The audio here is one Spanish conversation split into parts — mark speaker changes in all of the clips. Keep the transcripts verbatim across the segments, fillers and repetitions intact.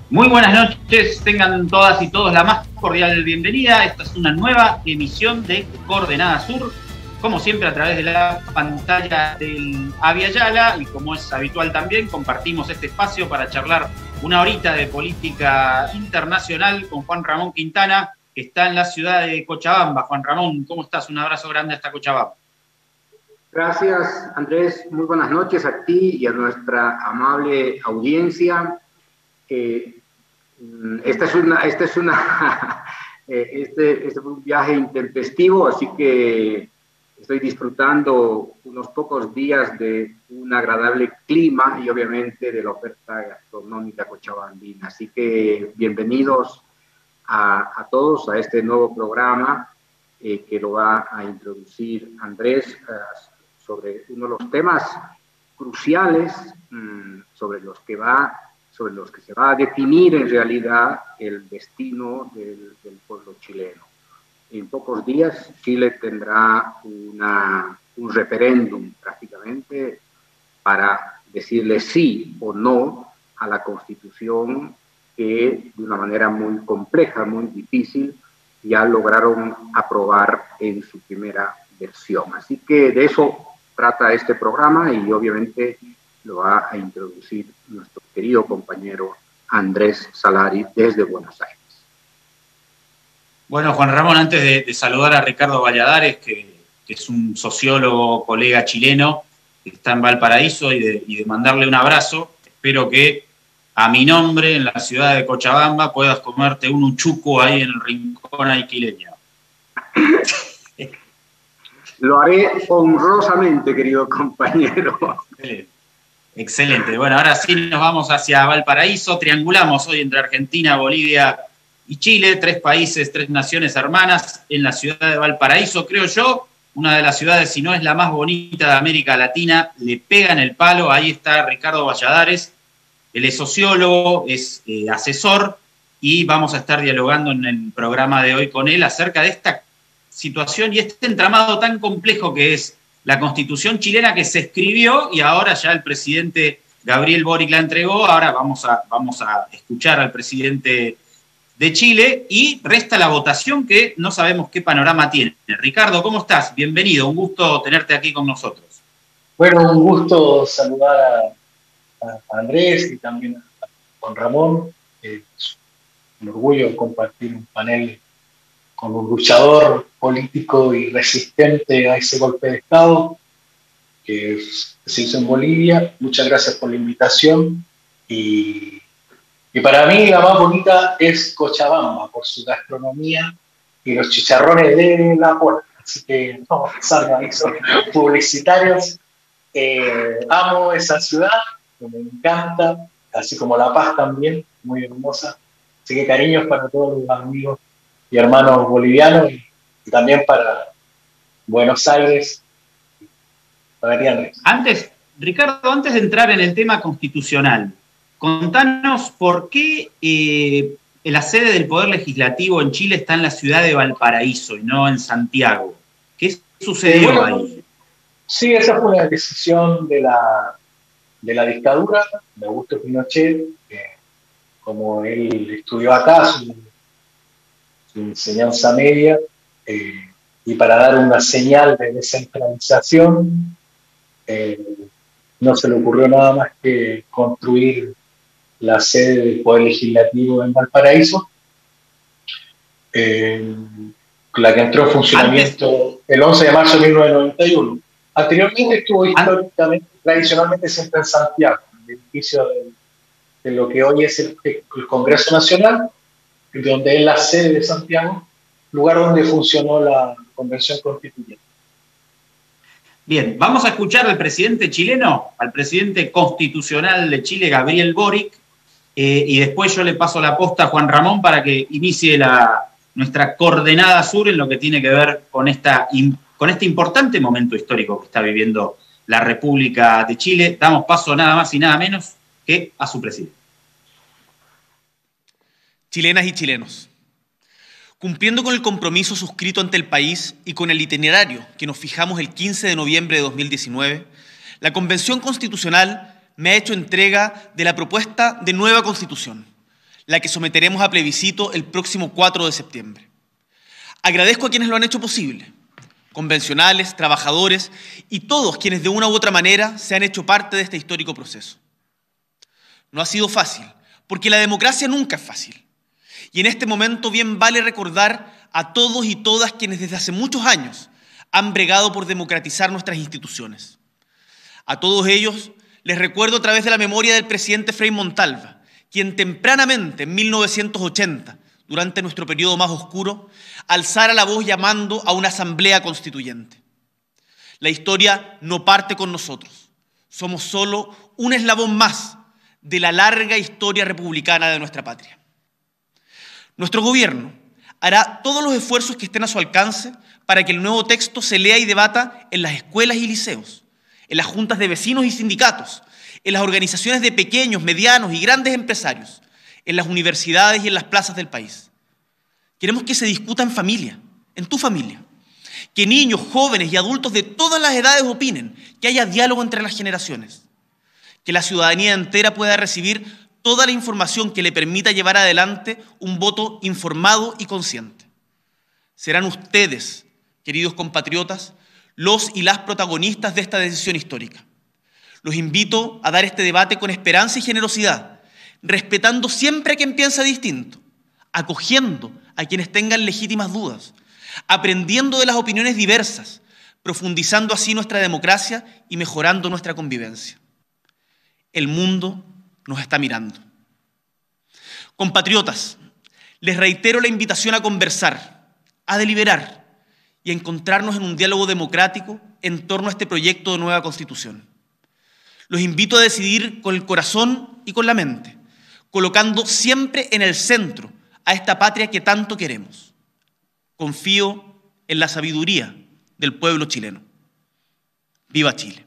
Speaker 1: Muy buenas noches, tengan todas y todos la más cordial bienvenida. Esta es una nueva emisión de Coordenada Sur, como siempre a través de la pantalla del Aviala, y como es habitual también compartimos este espacio para charlar una horita de política internacional con Juan Ramón Quintana, que está en la ciudad de Cochabamba. Juan Ramón, ¿cómo estás? Un abrazo grande hasta Cochabamba.
Speaker 2: Gracias, Andrés. Muy buenas noches a ti y a nuestra amable audiencia. Eh, esta es una, esta es una este, este fue un viaje intempestivo, así que estoy disfrutando unos pocos días de un agradable clima y obviamente de la oferta gastronómica cochabambina. Así que bienvenidos a, a todos a este nuevo programa eh, que lo va a introducir Andrés eh, sobre uno de los temas cruciales mmm, sobre los que va sobre los que se va a definir en realidad el destino del, del pueblo chileno. En pocos días Chile tendrá una, un referéndum prácticamente para decirle sí o no a la Constitución que de una manera muy compleja, muy difícil, ya lograron aprobar en su primera versión. Así que de eso trata este programa y obviamente lo va a introducir nuestro querido compañero Andrés Salari desde Buenos Aires.
Speaker 1: Bueno, Juan Ramón, antes de, de saludar a Ricardo Valladares, que, que es un sociólogo, colega chileno, que está en Valparaíso, y de, y de mandarle un abrazo, espero que a mi nombre, en la ciudad de Cochabamba, puedas comerte un uchuco ahí en el rincón aiquileño.
Speaker 2: Lo haré honrosamente, querido compañero.
Speaker 1: Excelente. Excelente. Bueno, ahora sí nos vamos hacia Valparaíso. Triangulamos hoy entre Argentina, Bolivia y Chile, tres países, tres naciones hermanas, en la ciudad de Valparaíso, creo yo, una de las ciudades, si no es la más bonita de América Latina. Le pegan el palo. Ahí está Ricardo Valladares. Él es sociólogo, es eh, asesor, y vamos a estar dialogando en el programa de hoy con él acerca de esta situación y este entramado tan complejo que es la Constitución chilena, que se escribió y ahora ya el presidente Gabriel Boric la entregó. Ahora vamos a, vamos a escuchar al presidente de Chile y resta la votación, que no sabemos qué panorama tiene. Ricardo, ¿cómo estás? Bienvenido, un gusto tenerte aquí con nosotros.
Speaker 3: Bueno, un gusto saludar a, a Andrés y también a Juan Ramón. Es un orgullo compartir un panel con un luchador político y resistente a ese golpe de Estado que se hizo en Bolivia. Muchas gracias por la invitación. Y, y para mí la más bonita es Cochabamba, por su gastronomía y los chicharrones de la puerta. Así que no salgan esos publicitarios. Eh, amo esa ciudad, me encanta, así como La Paz también, muy hermosa. Así que cariños para todos los amigos y hermanos bolivianos, y, y también para Buenos Aires. Para
Speaker 1: antes, Ricardo, antes de entrar en el tema constitucional, contanos por qué eh, la sede del Poder Legislativo en Chile está en la ciudad de Valparaíso y no en Santiago. ¿Qué sucedió
Speaker 3: eh, bueno,
Speaker 1: ahí?
Speaker 3: Sí, esa fue una decisión de la, de la dictadura de Augusto Pinochet, que como él estudió acá, su, su enseñanza media, eh, y para dar una señal de descentralización, eh, no se le ocurrió nada más que construir la sede del Poder Legislativo en Valparaíso, eh, la que entró en funcionamiento el once de marzo de mil novecientos noventa y uno. Anteriormente estuvo históricamente, tradicionalmente siempre en Santiago, en el edificio de, de lo que hoy es el, el Congreso Nacional, donde es la sede de Santiago, lugar donde funcionó la Convención Constituyente.
Speaker 1: Bien, vamos a escuchar al presidente chileno, al presidente constitucional de Chile, Gabriel Boric, eh, y después yo le paso la posta a Juan Ramón para que inicie la, nuestra coordenada sur en lo que tiene que ver con, esta, con este importante momento histórico que está viviendo la República de Chile. Damos paso nada más y nada menos que a su presidente.
Speaker 4: Chilenas y chilenos, cumpliendo con el compromiso suscrito ante el país y con el itinerario que nos fijamos el quince de noviembre de dos mil diecinueve, la Convención Constitucional me ha hecho entrega de la propuesta de nueva Constitución, la que someteremos a plebiscito el próximo cuatro de septiembre. Agradezco a quienes lo han hecho posible, convencionales, trabajadores y todos quienes de una u otra manera se han hecho parte de este histórico proceso. No ha sido fácil, porque la democracia nunca es fácil. Y en este momento bien vale recordar a todos y todas quienes desde hace muchos años han bregado por democratizar nuestras instituciones. A todos ellos les recuerdo a través de la memoria del presidente Frei Montalva, quien tempranamente en mil novecientos ochenta, durante nuestro periodo más oscuro, alzara la voz llamando a una asamblea constituyente. La historia no parte con nosotros. Somos solo un eslabón más de la larga historia republicana de nuestra patria. Nuestro gobierno hará todos los esfuerzos que estén a su alcance para que el nuevo texto se lea y debata en las escuelas y liceos, en las juntas de vecinos y sindicatos, en las organizaciones de pequeños, medianos y grandes empresarios, en las universidades y en las plazas del país. Queremos que se discuta en familia, en tu familia, que niños, jóvenes y adultos de todas las edades opinen, que haya diálogo entre las generaciones, que la ciudadanía entera pueda recibir toda la información que le permita llevar adelante un voto informado y consciente. Serán ustedes, queridos compatriotas, los y las protagonistas de esta decisión histórica. Los invito a dar este debate con esperanza y generosidad, respetando siempre a quien piensa distinto, acogiendo a quienes tengan legítimas dudas, aprendiendo de las opiniones diversas, profundizando así nuestra democracia y mejorando nuestra convivencia. El mundo nos está mirando. Compatriotas, les reitero la invitación a conversar, a deliberar y a encontrarnos en un diálogo democrático en torno a este proyecto de nueva Constitución. Los invito a decidir con el corazón y con la mente, colocando siempre en el centro a esta patria que tanto queremos. Confío en la sabiduría del pueblo chileno. ¡Viva Chile!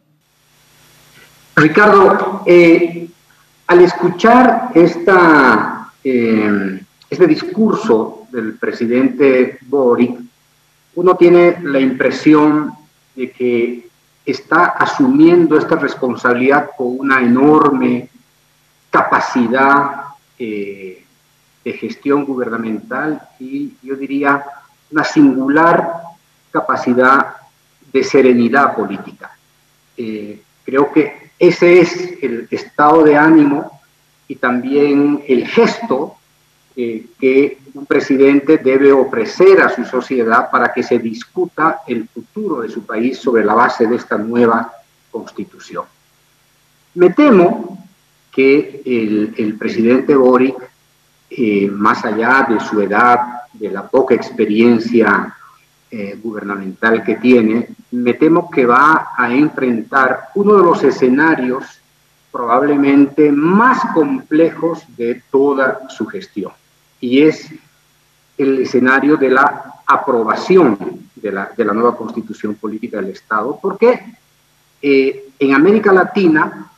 Speaker 2: Ricardo, eh, al escuchar esta, eh, este discurso del presidente Boric, uno tiene la impresión de que está asumiendo esta responsabilidad con una enorme capacidad eh, de gestión gubernamental y yo diría una singular capacidad de serenidad política. Eh, creo que ese es el estado de ánimo y también el gesto eh, que un presidente debe ofrecer a su sociedad para que se discuta el futuro de su país sobre la base de esta nueva Constitución. Me temo que el, el presidente Boric, eh, más allá de su edad, de la poca experiencia eh, gubernamental que tiene, me temo que va a enfrentar uno de los escenarios probablemente más complejos de toda su gestión, y es el escenario de la aprobación de la, de la nueva Constitución Política del Estado, porque eh, en América Latina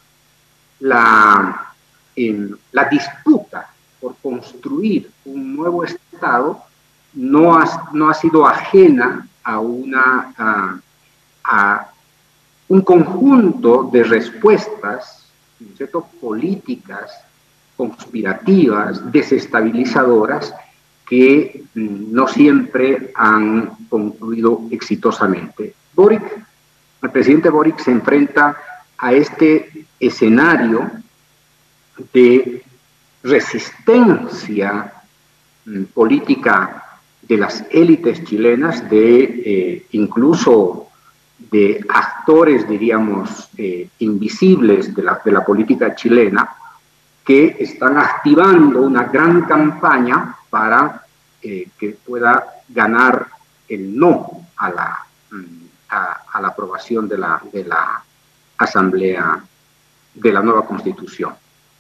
Speaker 2: la, eh, la disputa por construir un nuevo Estado no ha, no ha sido ajena a, una, a, a un conjunto de respuestas, ¿no es cierto?, políticas, conspirativas, desestabilizadoras, que no siempre han concluido exitosamente. Boric, el presidente Boric se enfrenta a este escenario de resistencia mm, política de las élites chilenas, de eh, incluso de actores, diríamos, eh, invisibles de la, de la política chilena, que están activando una gran campaña para eh, que pueda ganar el no a la, a, a la aprobación de la, de la Asamblea de la nueva Constitución.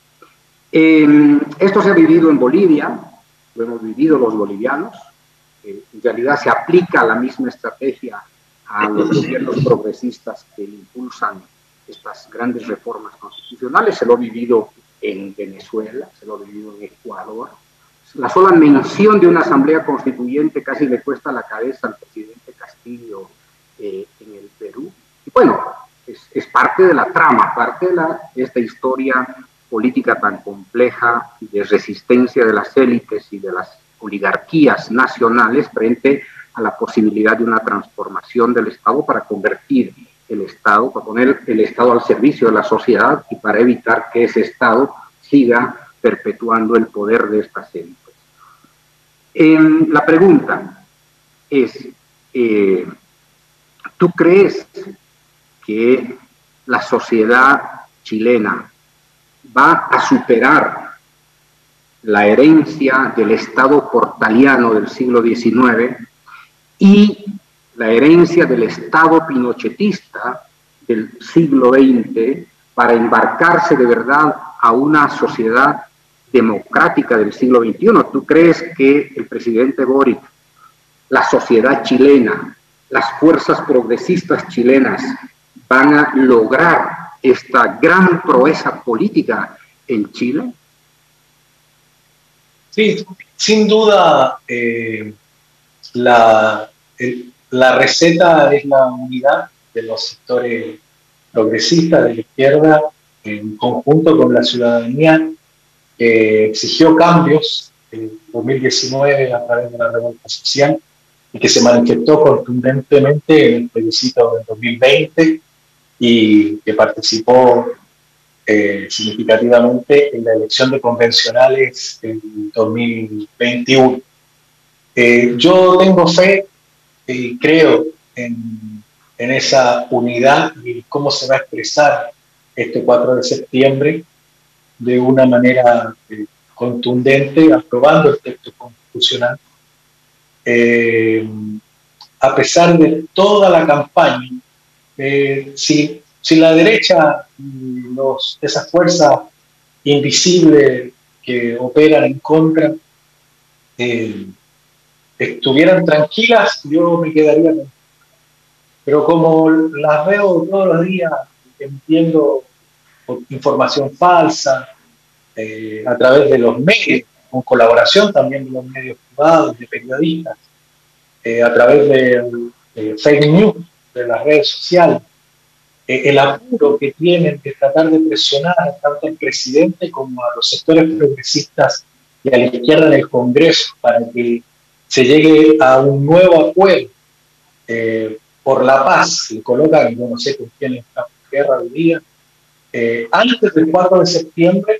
Speaker 2: Eh, esto se ha vivido en Bolivia, lo hemos vivido los bolivianos, eh, en realidad se aplica la misma estrategia a los gobiernos progresistas que impulsan estas grandes reformas constitucionales, se lo ha vivido en Venezuela, se lo ha vivido en Ecuador. La sola mención de una asamblea constituyente casi le cuesta la cabeza al presidente Castillo eh, en el Perú. Y bueno, es, es parte de la trama, parte de, la, de esta historia política tan compleja de resistencia de las élites y de las oligarquías nacionales frente a la posibilidad de una transformación del Estado para convertir el Estado, para poner el Estado al servicio de la sociedad y para evitar que ese Estado siga perpetuando el poder de estas élites. Eh, la pregunta es, eh, ¿tú crees que la sociedad chilena va a superar la herencia del Estado portaliano del siglo diecinueve y la herencia del Estado pinochetista del siglo veinte para embarcarse de verdad a una sociedad democrática del siglo veintiuno? ¿Tú crees que el presidente Boric, la sociedad chilena, las fuerzas progresistas chilenas van a lograr esta gran proeza política en Chile?
Speaker 3: Sí, sin duda eh, la, el, la receta es la unidad de los sectores progresistas de la izquierda en conjunto con la ciudadanía que exigió cambios en dos mil diecinueve a través de la revuelta social y que se manifestó contundentemente en el plebiscito del dos mil veinte y que participó eh, significativamente en la elección de convencionales en dos mil veintiuno. Eh, yo tengo fe y creo en, en esa unidad y cómo se va a expresar este cuatro de septiembre de una manera eh, contundente, aprobando el texto constitucional. Eh, a pesar de toda la campaña, eh, si, si la derecha y los, esas fuerzas invisibles que operan en contra eh, estuvieran tranquilas, yo me quedaría tranquilo. Pero como las veo todos los días emitiendo información falsa eh, a través de los medios, con colaboración también de los medios privados, de periodistas, eh, a través de, de fake news, de las redes sociales, eh, el apuro que tienen de tratar de presionar tanto al presidente como a los sectores progresistas y a la izquierda en el Congreso para que se llegue a un nuevo acuerdo eh, por la paz. Le colocan, yo no sé con quién está en guerra hoy día, eh, antes del cuatro de septiembre,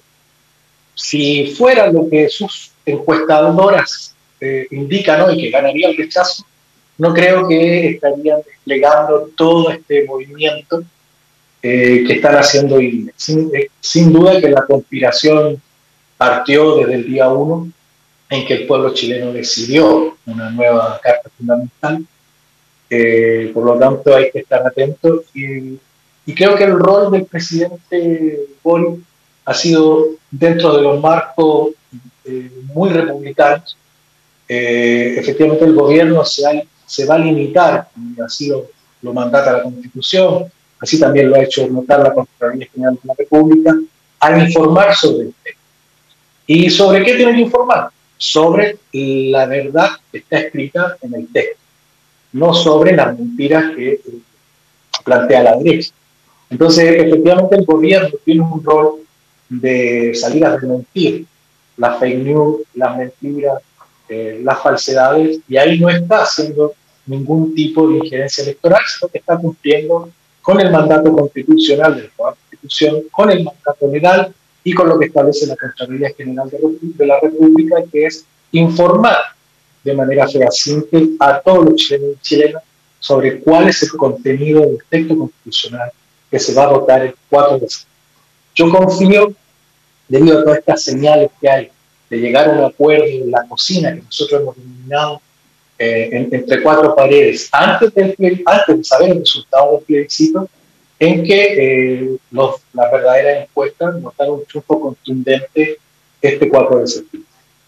Speaker 3: si fuera lo que sus encuestadoras eh, indican hoy, que ganaría el rechazo, no creo que estarían desplegando todo este movimiento eh, que están haciendo hoy día. Sin, eh, sin duda que la conspiración partió desde el día uno en que el pueblo chileno decidió una nueva carta fundamental. Eh, por lo tanto, hay que estar atentos. Y, y creo que el rol del presidente Boric ha sido dentro de los marcos eh, muy republicanos. Eh, efectivamente, el gobierno se, ha, se va a limitar, y así lo, lo mandata la Constitución, así también lo ha hecho notar la Contraloría General de la República, a informar sobre el tema. ¿Y sobre qué tienen que informar? Sobre la verdad que está escrita en el texto, no sobre las mentiras que eh, plantea la derecha. Entonces, efectivamente, el gobierno tiene un rol de salir a desmentir las fake news, las mentiras, eh, las falsedades, y ahí no está haciendo ningún tipo de injerencia electoral, sino que está cumpliendo con el mandato constitucional de la Constitución, con el mandato legal y con lo que establece la Contraloría General de la República, que es informar de manera fehaciente a todos los chilenos y chilenas sobre cuál es el contenido del texto constitucional que se va a votar el cuatro de septiembre. Yo confío, debido a todas estas señales que hay, de llegar a un acuerdo en la cocina que nosotros hemos denominado eh, en, entre cuatro paredes, antes, del, antes de saber el resultado del plebiscito, en que eh, los, las verdaderas encuestas nos dan un triunfo contundente este cuatro de septiembre.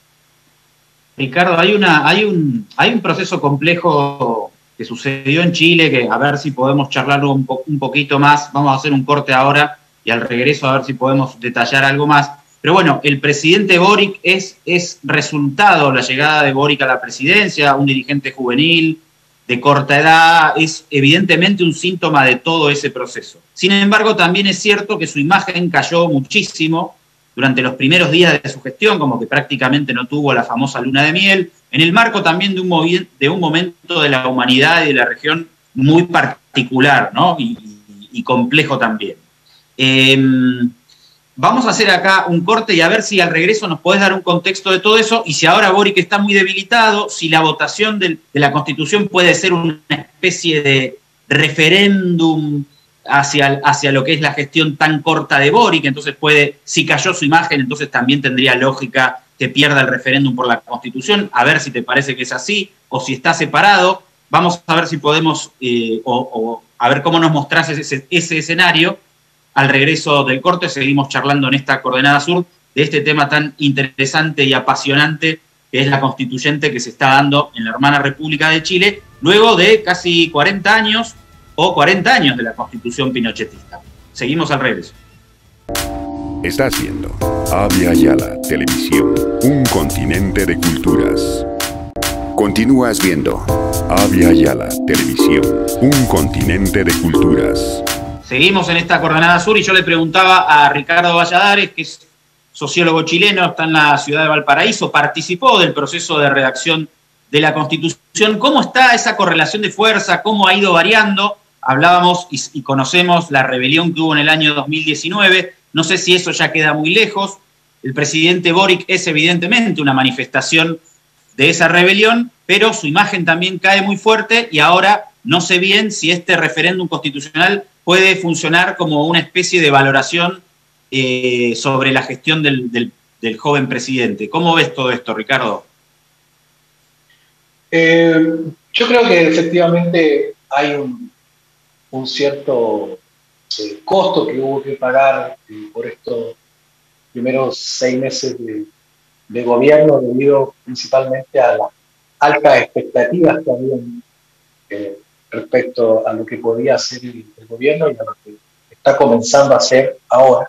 Speaker 1: Ricardo, hay, una, hay, un, hay un proceso complejo que sucedió en Chile, que a ver si podemos charlarlo un, po, un poquito más. Vamos a hacer un corte ahora y al regreso a ver si podemos detallar algo más. Pero bueno, el presidente Boric es, es resultado, la llegada de Boric a la presidencia, un dirigente juvenil, de corta edad, es evidentemente un síntoma de todo ese proceso. Sin embargo, también es cierto que su imagen cayó muchísimo durante los primeros días de su gestión, como que prácticamente no tuvo la famosa luna de miel, en el marco también de un, de un momento de la humanidad y de la región muy particular, ¿no? y, y, y complejo también. Eh, vamos a hacer acá un corte y a ver si al regreso nos podés dar un contexto de todo eso, y si ahora Boric está muy debilitado, si la votación de, de la Constitución puede ser una especie de referéndum hacia, hacia lo que es la gestión tan corta de Boric, entonces puede, si cayó su imagen, entonces también tendría lógica que pierda el referéndum por la Constitución, a ver si te parece que es así, o si está separado. Vamos a ver si podemos, eh, o, o a ver cómo nos mostrás ese, ese escenario. Al regreso del corte seguimos charlando en esta Coordenada Sur de este tema tan interesante y apasionante que es la constituyente que se está dando en la hermana República de Chile, luego de casi cuarenta años o cuarenta años de la Constitución pinochetista. Seguimos al regreso.
Speaker 5: Estás viendo Avia Yala Televisión, un continente de culturas. Continúas viendo Avia Yala Televisión, un continente de culturas.
Speaker 1: Seguimos en esta Coordenada Sur y yo le preguntaba a Ricardo Valladares, que es sociólogo chileno, está en la ciudad de Valparaíso, participó del proceso de redacción de la Constitución. ¿Cómo está esa correlación de fuerza? ¿Cómo ha ido variando? Hablábamos y, y conocemos la rebelión que hubo en el año dos mil diecinueve. No sé si eso ya queda muy lejos. El presidente Boric es evidentemente una manifestación de esa rebelión, pero su imagen también cae muy fuerte y ahora no sé bien si este referéndum constitucional puede funcionar como una especie de valoración eh, sobre la gestión del, del, del joven presidente. ¿Cómo ves todo esto, Ricardo?
Speaker 3: Eh, yo creo que efectivamente hay un, un cierto eh, costo que hubo que pagar eh, por estos primeros seis meses de, de gobierno, debido principalmente a las altas expectativas que habían eh, respecto a lo que podía hacer el, el gobierno y a lo que está comenzando a hacer ahora.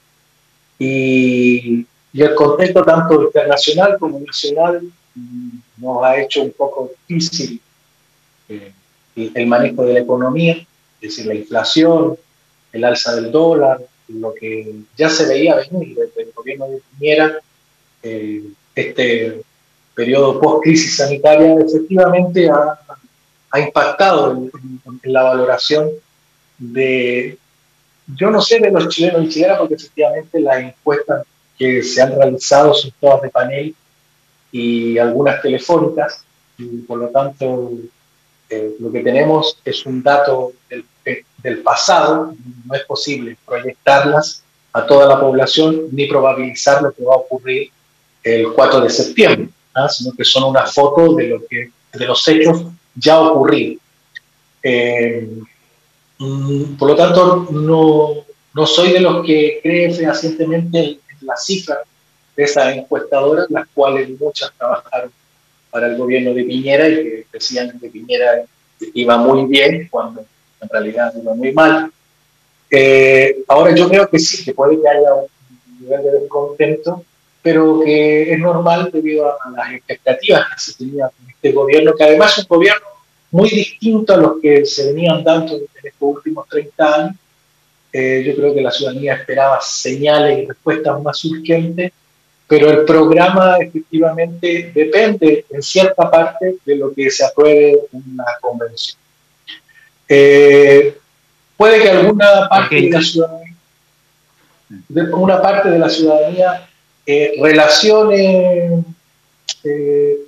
Speaker 3: Y, y el contexto tanto internacional como nacional nos ha hecho un poco difícil eh, el manejo de la economía, es decir, la inflación, el alza del dólar, lo que ya se veía venir desde el gobierno de Piñera, eh, este periodo post-crisis sanitaria efectivamente ha, ha impactado en, en, en la valoración de, yo no sé de los chilenos y chilenas, porque efectivamente las encuestas que se han realizado son todas de panel y algunas telefónicas, y por lo tanto eh, lo que tenemos es un dato del, del pasado. No es posible proyectarlas a toda la población ni probabilizar lo que va a ocurrir el cuatro de septiembre, ¿ah? Sino que son una foto de, lo que, de los hechos ya ocurridos. Eh, por lo tanto, no, no soy de los que creen fehacientemente en las cifras de esas encuestadoras, las cuales muchas trabajaron para el gobierno de Piñera y que decían que Piñera iba muy bien cuando en realidad iba muy mal. Eh, ahora yo creo que sí, que puede que haya un nivel de descontento, pero que es normal debido a las expectativas que se tenían con este gobierno, que además es un gobierno muy distinto a los que se venían dando en estos últimos treinta años. Eh, yo creo que la ciudadanía esperaba señales y respuestas más urgentes, pero el programa efectivamente depende en cierta parte de lo que se apruebe en una convención. Eh, puede que alguna parte de la ciudadanía, de una parte de la ciudadanía eh, relacione eh,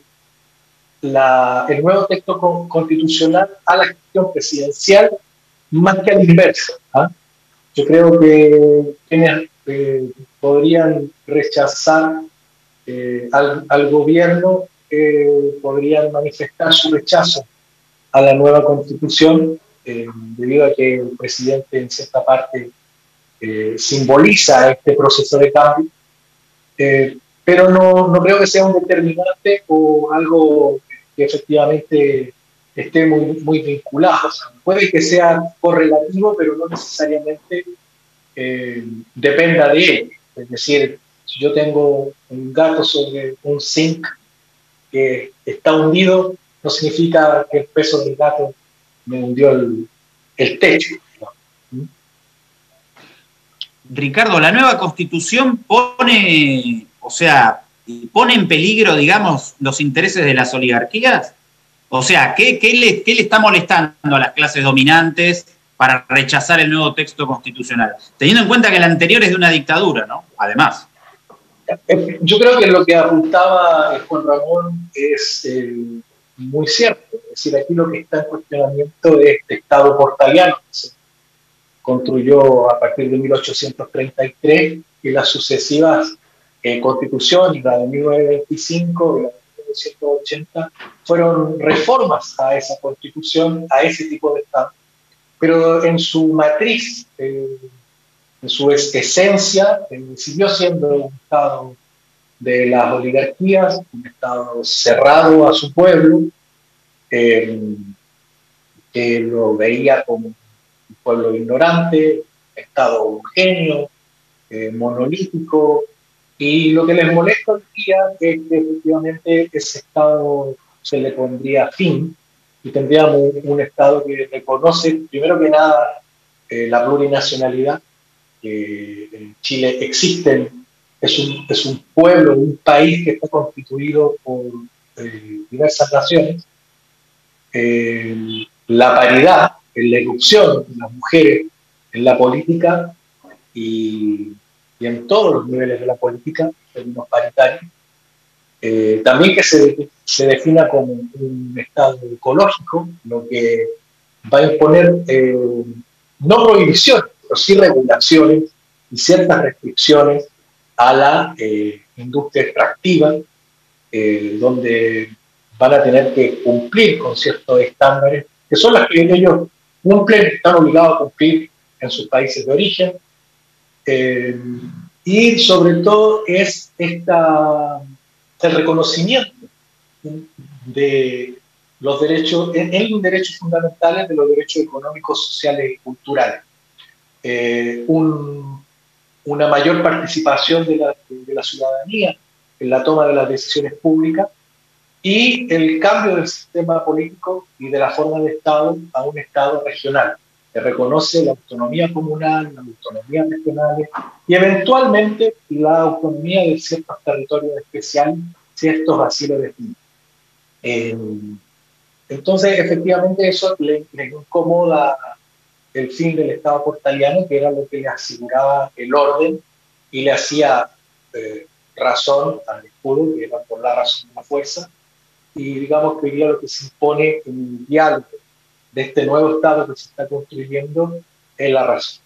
Speaker 3: la, el nuevo texto con, constitucional a la gestión presidencial más que al inverso, ¿ah? Yo creo que quienes eh, podrían rechazar eh, al, al gobierno eh, podrían manifestar su rechazo a la nueva constitución eh, debido a que el presidente en cierta parte eh, simboliza este proceso de cambio, eh, pero no, no creo que sea un determinante o algo que efectivamente esté muy, muy vinculado. O sea, puede que sea correlativo, pero no necesariamente eh, dependa de él. Es decir, si yo tengo un gato sobre un zinc que está hundido, no significa que el peso del gato me hundió el, el techo.
Speaker 1: Ricardo, la nueva Constitución pone, o sea, pone en peligro, digamos, los intereses de las oligarquías. O sea, ¿qué, qué, le, qué le está molestando a las clases dominantes para rechazar el nuevo texto constitucional? Teniendo en cuenta que el anterior es de una dictadura, ¿no? Además.
Speaker 3: Yo creo que lo que apuntaba Juan Ramón es eh, muy cierto. Es decir, aquí lo que está en cuestionamiento es este Estado portaliano que se construyó a partir de mil ochocientos treinta y tres y las sucesivas eh, constituciones, la de mil novecientos veinticinco y la de mil novecientos ochenta, fueron reformas a esa constitución, a ese tipo de Estado. Pero en su matriz, eh, en su es esencia, eh, siguió siendo un Estado de las oligarquías, un Estado cerrado a su pueblo, eh, que lo veía como un pueblo ignorante, Estado homogéneo, eh, monolítico, y lo que les molesta hoy día es que efectivamente ese Estado se le pondría fin y tendríamos un, un Estado que reconoce, primero que nada, eh, la plurinacionalidad, que en Chile existen, es un, es un pueblo, un país que está constituido por eh, diversas naciones, eh, la paridad en la irrupción de las mujeres en la política y, y en todos los niveles de la política, en términos paritarios, eh, también que se, se defina como un Estado ecológico, lo que va a imponer eh, no prohibiciones, pero sí regulaciones y ciertas restricciones a la eh, industria extractiva, eh, donde van a tener que cumplir con ciertos estándares, que son las que ellos cumplen, están obligados a cumplir en sus países de origen, eh, y sobre todo es esta, el reconocimiento de los derechos, en, en los derechos fundamentales de los derechos económicos, sociales y culturales. Eh, un, una mayor participación de la, de la ciudadanía en la toma de las decisiones públicas y el cambio del sistema político y de la forma de Estado a un Estado regional, que reconoce la autonomía comunal, la autonomía regional y eventualmente la autonomía de ciertos territorios especiales, ciertos así lo definen. Eh, entonces, efectivamente, eso le, le incomoda el fin del Estado portaliano, que era lo que le aseguraba el orden y le hacía eh, razón al escudo, que era por la razón de la fuerza, y digamos que hoy día lo que se impone en el diálogo de este nuevo Estado que se está construyendo es la razón.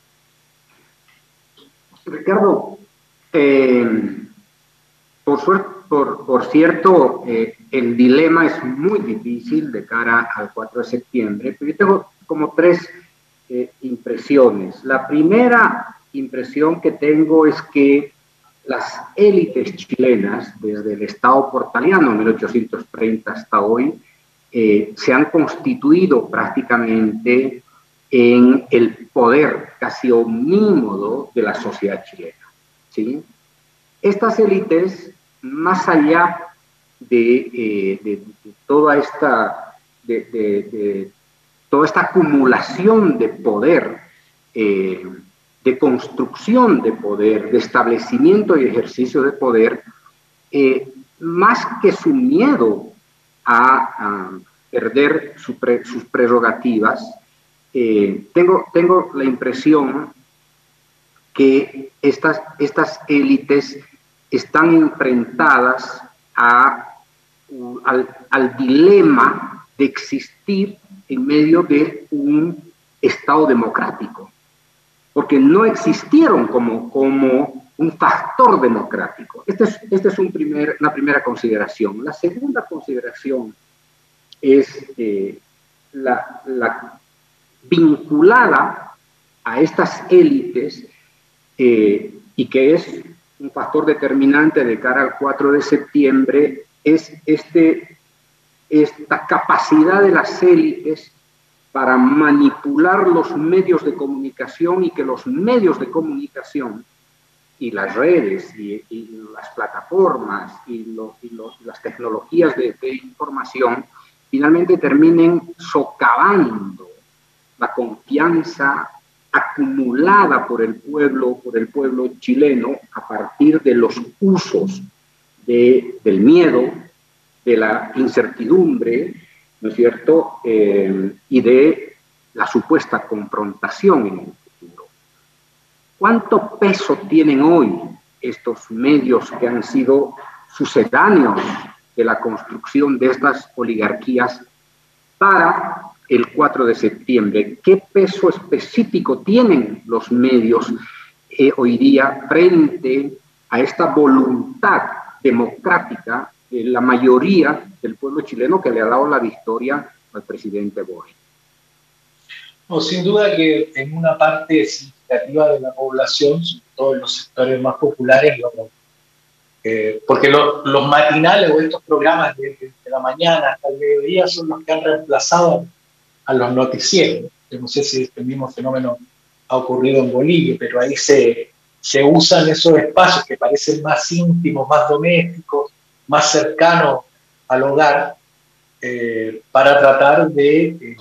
Speaker 2: Ricardo, eh, por, suerte, por, por cierto, eh, el dilema es muy difícil de cara al cuatro de septiembre, pero yo tengo como tres eh, impresiones. La primera impresión que tengo es que las élites chilenas, desde el Estado portaliano, mil ochocientos treinta hasta hoy, eh, se han constituido prácticamente en el poder casi omnímodo de la sociedad chilena, ¿sí? Estas élites, más allá de, eh, de, de toda esta, de, de, de toda esta acumulación de poder, eh, de construcción de poder, de establecimiento y ejercicio de poder, eh, más que su miedo a, a perder su pre, sus prerrogativas, eh, tengo, tengo la impresión que estas, estas élites están enfrentadas a, al, al dilema de existir en medio de un Estado democrático, porque no existieron como, como un factor democrático. Esta es, este es un primer, una primera consideración. La segunda consideración es eh, la, la vinculada a estas élites eh, y que es un factor determinante de cara al cuatro de septiembre, es este, esta capacidad de las élites para manipular los medios de comunicación y que los medios de comunicación y las redes y, y las plataformas y, lo, y los, las tecnologías de, de información finalmente terminen socavando la confianza acumulada por el pueblo, por el pueblo chileno a partir de los usos de, del miedo, de la incertidumbre, ¿no es cierto?, eh, y de la supuesta confrontación en el futuro. ¿Cuánto peso tienen hoy estos medios que han sido sucedáneos de la construcción de estas oligarquías para el cuatro de septiembre? ¿Qué peso específico tienen los medios eh, hoy día frente a esta voluntad democrática de la mayoría del pueblo chileno que le ha dado la victoria al presidente Boric?
Speaker 3: No, sin duda que en una parte significativa de la población, sobre todo en los sectores más populares, lo, eh, porque lo, los matinales o estos programas de, de la mañana hasta el mediodía son los que han reemplazado a los noticieros. Yo no sé si este mismo fenómeno ha ocurrido en Bolivia, pero ahí se, se usan esos espacios que parecen más íntimos, más domésticos, más cercanos al hogar, eh, para tratar de eh,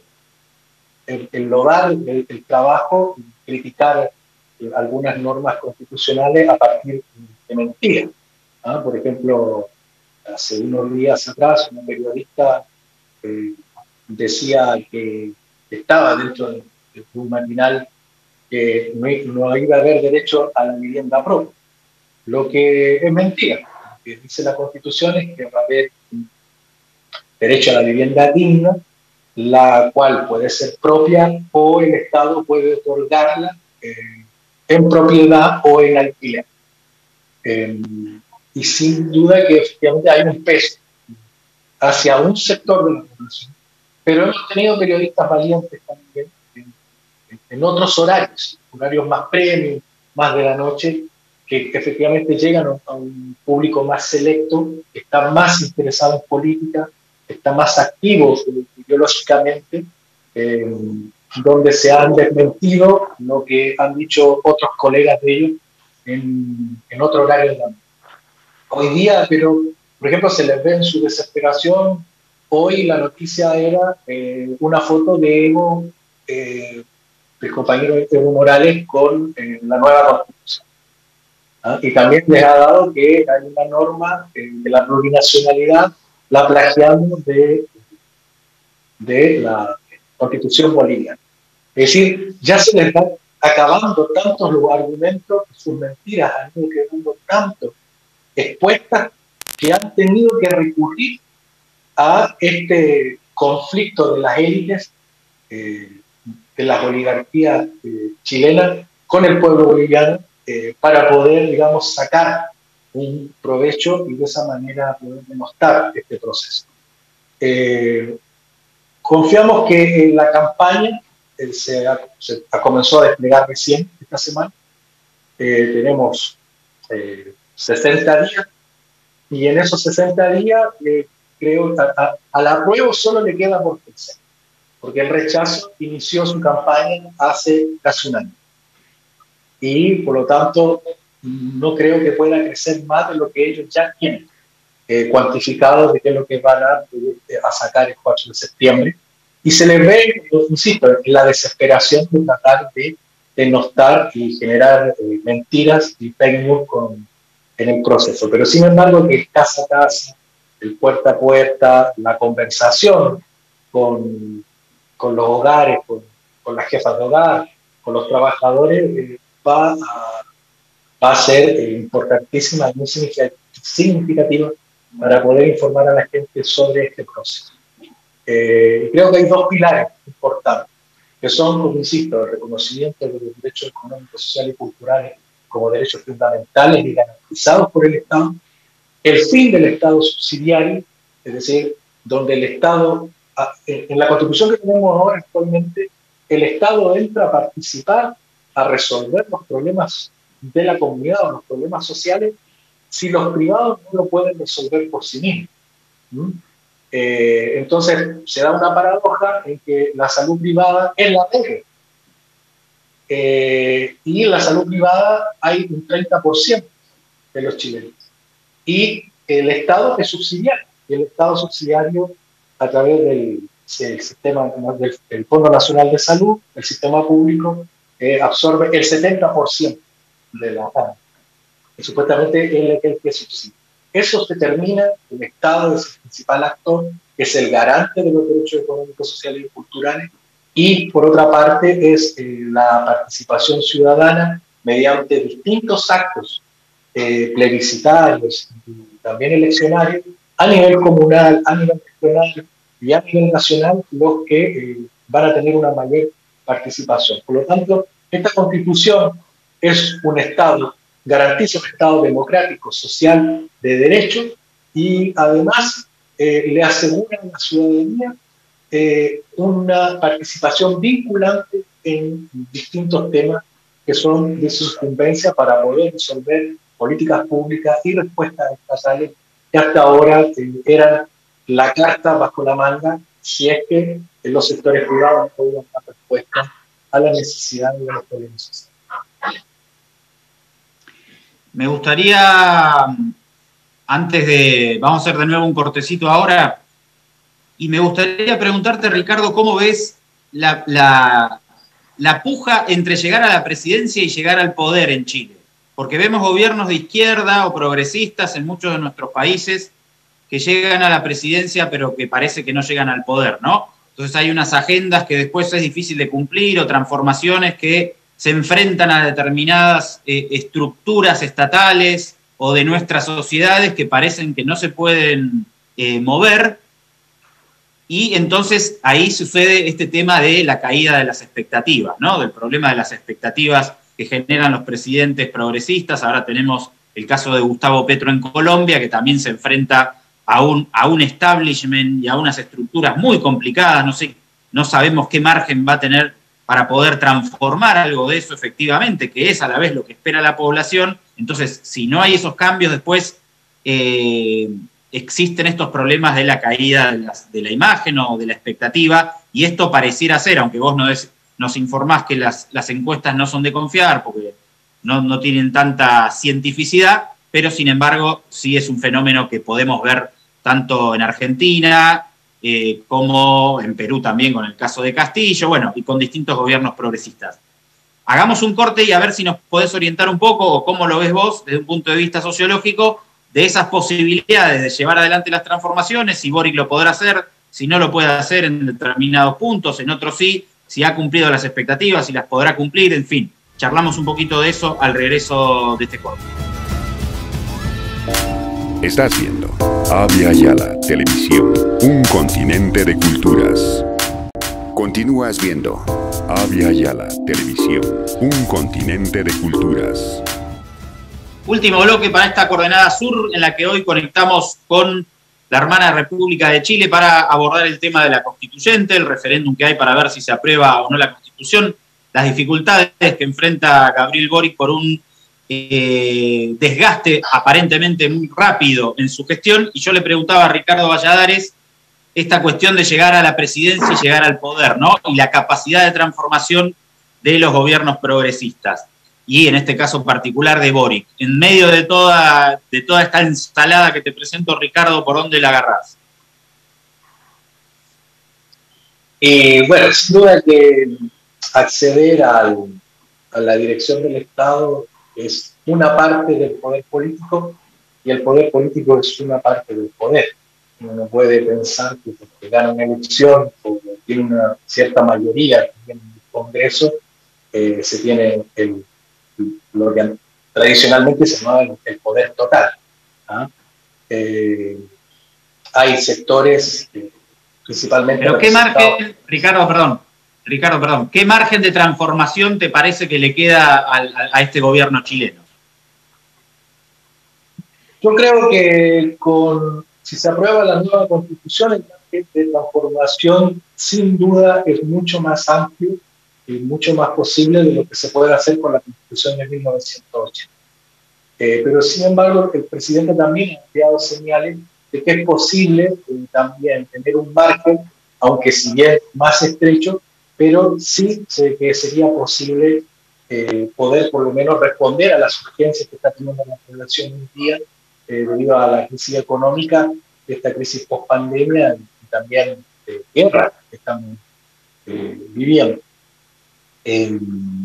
Speaker 3: el, el hogar, el, el trabajo, criticar eh, algunas normas constitucionales a partir de mentiras. ¿Ah? Por ejemplo, hace unos días atrás, una periodista eh, decía que estaba dentro de, de un matinal que no, no iba a haber derecho a la vivienda propia, lo que es mentira. Lo que dice la Constitución es que va a haber derecho a la vivienda digna, la cual puede ser propia o el Estado puede otorgarla eh, en propiedad o en alquiler. Eh, y sin duda que efectivamente hay un peso hacia un sector de la población, pero hemos tenido periodistas valientes también en, en otros horarios, horarios más premium, más de la noche, que, que efectivamente llegan a un público más selecto, que está más interesado en política, que está más activo ideológicamente, eh, donde se han desmentido lo que han dicho otros colegas de ellos en, en otro horario de la noche. Hoy día, pero, por ejemplo, se les ve en su desesperación. Hoy la noticia era eh, una foto de Evo, eh, del compañero Evo Morales, con eh, la nueva Constitución. ¿Ah? Y también les ha dado que hay una norma eh, de la plurinacionalidad, la plagiamos de, de la Constitución boliviana. Es decir, ya se les están acabando tantos los argumentos, sus mentiras han ido quedando tanto expuestas que han tenido que recurrir a este conflicto de las élites, eh, de las oligarquías eh, chilenas con el pueblo boliviano, eh, para poder, digamos, sacar un provecho y de esa manera poder denostar este proceso. Eh, confiamos que en la campaña eh, se, ha, se ha comenzó a desplegar recién esta semana. Eh, tenemos eh, sesenta días y en esos sesenta días eh, creo que a, a la apruebo solo le queda por crecer, porque el rechazo inició su campaña hace casi un año. Y por lo tanto, no creo que pueda crecer más de lo que ellos ya tienen eh, cuantificado de qué es lo que van a, a sacar el cuatro de septiembre. Y se les ve, insisto, la desesperación de tratar de denostar y generar eh, mentiras y fake news con, en el proceso. Pero sin embargo, que casa a casa, el puerta a puerta, la conversación con, con los hogares, con, con las jefas de hogar, con los trabajadores, eh, va, a, va a ser eh, importantísima y muy significativa para poder informar a la gente sobre este proceso. Eh, creo que hay dos pilares importantes, que son, como insisto, el reconocimiento de los derechos económicos, sociales y culturales como derechos fundamentales y garantizados por el Estado, el fin del Estado subsidiario, es decir, donde el Estado, en la Constitución que tenemos ahora actualmente, el Estado entra a participar, a resolver los problemas de la comunidad o los problemas sociales, si los privados no lo pueden resolver por sí mismos. ¿Mm? Eh, entonces, se da una paradoja en que la salud privada es la regla. Eh, y en la salud privada hay un treinta por ciento de los chilenos. Y el Estado es subsidiario. Y el Estado subsidiario, a través del, del sistema del, del Fondo Nacional de Salud, el sistema público, eh, absorbe el setenta por ciento de la ganancia, que supuestamente es el que subsidia. Eso determina, el Estado es el principal actor, que es el garante de los derechos económicos, sociales y culturales, y por otra parte es eh, la participación ciudadana mediante distintos actos eh, plebiscitarios y también eleccionarios a nivel comunal, a nivel regional y a nivel nacional, los que eh, van a tener una mayor participación. Por lo tanto, esta Constitución es un Estado, garantiza un Estado democrático, social, de derecho, y además eh, le asegura a la ciudadanía eh, una participación vinculante en distintos temas que son de su incumbencia para poder resolver políticas públicas y respuestas estatales que hasta ahora eh, eran la carta bajo la manga, si es que los sectores privados no podían dar respuesta a la necesidad de los problemas sociales.
Speaker 1: Me gustaría, antes de, vamos a hacer de nuevo un cortecito ahora, y me gustaría preguntarte, Ricardo, ¿cómo ves la, la, la puja entre llegar a la presidencia y llegar al poder en Chile? Porque vemos gobiernos de izquierda o progresistas en muchos de nuestros países que llegan a la presidencia pero que parece que no llegan al poder, ¿no? Entonces hay unas agendas que después es difícil de cumplir o transformaciones que se enfrentan a determinadas eh, estructuras estatales o de nuestras sociedades que parecen que no se pueden eh, mover, y entonces ahí sucede este tema de la caída de las expectativas, ¿no? Del problema de las expectativas que generan los presidentes progresistas. Ahora tenemos el caso de Gustavo Petro en Colombia, que también se enfrenta a un, a un establishment y a unas estructuras muy complicadas. No sé, no sabemos qué margen va a tener para poder transformar algo de eso efectivamente, que es a la vez lo que espera la población. Entonces, si no hay esos cambios, después eh, existen estos problemas de la caída de, las, de la imagen o de la expectativa, y esto pareciera ser, aunque vos no es, nos informás que las, las encuestas no son de confiar, porque no, no tienen tanta cientificidad, pero sin embargo sí es un fenómeno que podemos ver tanto en Argentina, Eh, como en Perú también con el caso de Castillo, bueno, y con distintos gobiernos progresistas. Hagamos un corte y a ver si nos podés orientar un poco, o cómo lo ves vos desde un punto de vista sociológico, de esas posibilidades de llevar adelante las transformaciones, si Boric lo podrá hacer, si no lo puede hacer en determinados puntos, en otros sí, si ha cumplido las expectativas, si las podrá cumplir, en fin. Charlamos un poquito de eso al regreso de este corte.
Speaker 5: Estás viendo Avia Yala Televisión, un continente de culturas. Continúas viendo Avia Yala Televisión, un continente de culturas.
Speaker 1: Último bloque para esta coordenada sur, en la que hoy conectamos con la hermana República de Chile para abordar el tema de la constituyente, el referéndum que hay para ver si se aprueba o no la constitución, las dificultades que enfrenta Gabriel Boric por un Eh, desgaste aparentemente muy rápido en su gestión. Y yo le preguntaba a Ricardo Valladares esta cuestión de llegar a la presidencia y llegar al poder, ¿no? Y la capacidad de transformación de los gobiernos progresistas, y en este caso particular de Boric. En medio de toda, de toda esta ensalada que te presento, Ricardo, ¿por dónde la agarrás?
Speaker 3: Y bueno, sin duda que acceder al, a la dirección del Estado es una parte del poder político, y el poder político es una parte del poder. Uno puede pensar que porque gana una elección o tiene una cierta mayoría en el Congreso, eh, se tiene el, lo que tradicionalmente se llama el, el poder total. ¿Ah? Eh, hay sectores, eh, principalmente...
Speaker 1: ¿Pero qué margen, Ricardo, perdón, Ricardo, perdón, qué margen de transformación te parece que le queda a, a, a este gobierno chileno?
Speaker 3: Yo creo que con, si se aprueba la nueva constitución, el margen de transformación sin duda es mucho más amplio y mucho más posible de lo que se puede hacer con la constitución de mil novecientos ochenta. Eh, pero sin embargo, el presidente también ha enviado señales de que es posible eh, también tener un margen, aunque si bien más estrecho, pero sí sé que sería posible eh, poder por lo menos responder a las urgencias que está teniendo la población hoy día, eh, debido a la crisis económica, esta crisis post-pandemia y también de guerra que estamos eh, viviendo. Eh,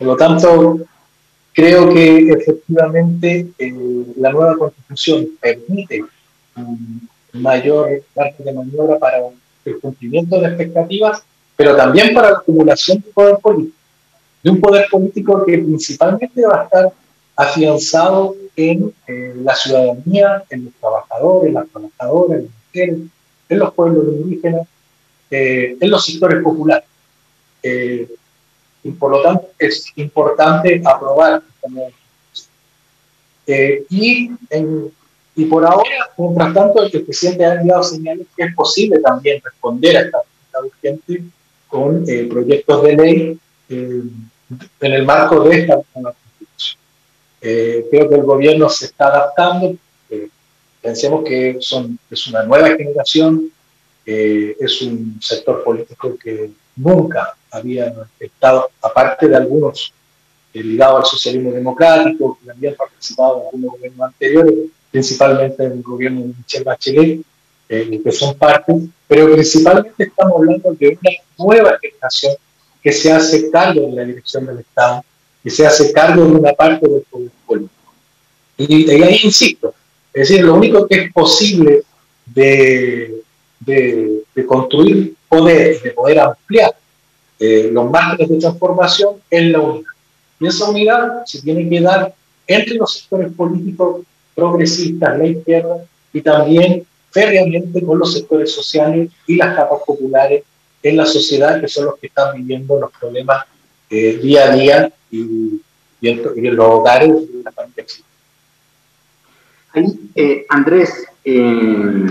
Speaker 3: Por lo tanto, creo que efectivamente eh, la nueva Constitución permite un mayor margen de maniobra para el cumplimiento de expectativas, pero también para la acumulación de poder político, de un poder político que principalmente va a estar afianzado en eh, la ciudadanía, en los trabajadores, las trabajadoras, las mujeres, en los pueblos indígenas, eh, en los sectores populares. Eh, y por lo tanto es importante aprobar esta nueva Constitución. Eh, y, en, y por ahora, mientras tanto, el presidente ha enviado señales que es posible también responder a esta pregunta urgente con eh, proyectos de ley eh, en el marco de esta nueva Constitución. Eh, creo que el gobierno se está adaptando. Eh, pensemos que son, es una nueva generación, eh, es un sector político que nunca había estado, aparte de algunos eh, ligados al socialismo democrático, que habían participado en algunos gobiernos anteriores, principalmente en el gobierno de Michelle Bachelet, eh, que son parte, pero principalmente estamos hablando de una nueva generación que se hace cargo de la dirección del Estado, que se hace cargo de una parte del poder político. Y, y ahí insisto, es decir, lo único que es posible de, de, de construir poder, de poder ampliar eh, los márgenes de transformación es la unidad. Y esa unidad se tiene que dar entre los sectores políticos progresistas, la izquierda, y también férreamente con los sectores sociales y las capas populares en la sociedad, que son los que están viviendo los problemas eh, día a día y, y, en, y en los hogares de la familia.
Speaker 2: Ahí, eh, Andrés eh,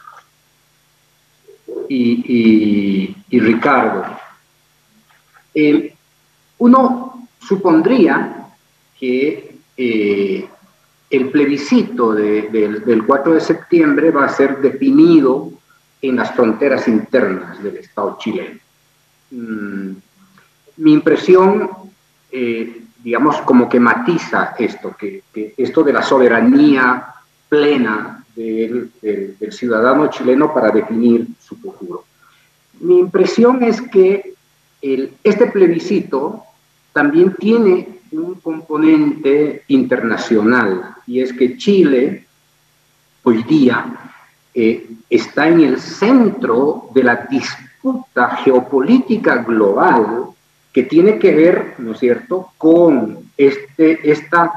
Speaker 2: y, y, y Ricardo, eh, uno supondría que eh, el plebiscito de, de, del cuatro de septiembre va a ser definido en las fronteras internas del Estado chileno. Mm, mi impresión, eh, digamos, como que matiza esto, que, que esto de la soberanía plena del, del, del ciudadano chileno para definir su futuro. Mi impresión es que el, este plebiscito también tiene un componente internacional, y es que Chile hoy día eh, está en el centro de la disputa geopolítica global que tiene que ver, ¿no es cierto?, con este, esta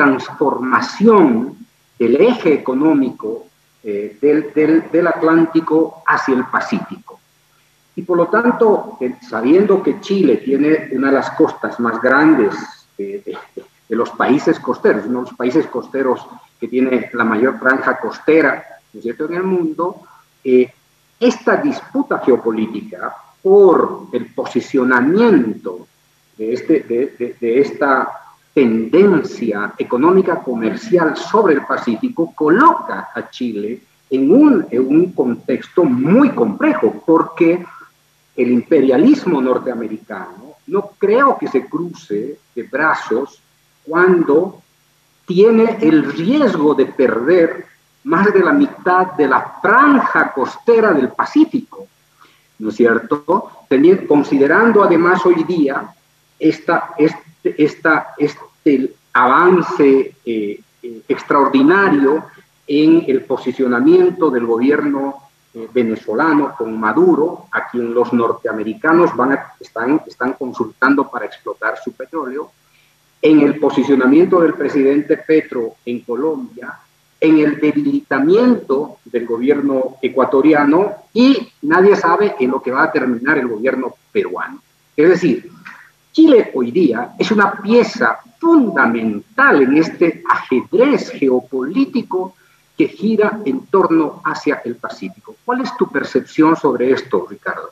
Speaker 2: transformación del eje económico eh, del, del, del Atlántico hacia el Pacífico. Y por lo tanto, eh, sabiendo que Chile tiene una de las costas más grandes de, de, de los países costeros, uno de los países costeros que tiene la mayor franja costera, ¿no es cierto?, en el mundo, eh, esta disputa geopolítica por el posicionamiento de, este, de, de, de esta tendencia económica comercial sobre el Pacífico coloca a Chile en un, en un contexto muy complejo, porque el imperialismo norteamericano no creo que se cruce de brazos cuando tiene el riesgo de perder más de la mitad de la franja costera del Pacífico, ¿no es cierto? Teniendo, considerando además hoy día esta, este, esta, este avance eh, eh, extraordinario en el posicionamiento del gobierno eh, venezolano con Maduro, a quien los norteamericanos van a, están, están consultando para explotar su petróleo, en el posicionamiento del presidente Petro en Colombia, en el debilitamiento del gobierno ecuatoriano, y nadie sabe en lo que va a terminar el gobierno peruano. Es decir, Chile hoy día es una pieza fundamental en este ajedrez geopolítico que gira en torno hacia el Pacífico. ¿Cuál es tu percepción sobre esto, Ricardo?